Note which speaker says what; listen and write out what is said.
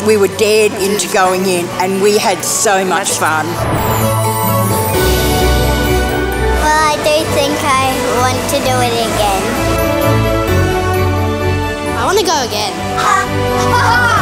Speaker 1: we were dared into going in, and we had so much fun.
Speaker 2: Well, I do think I want to do it again.
Speaker 3: I want to go again.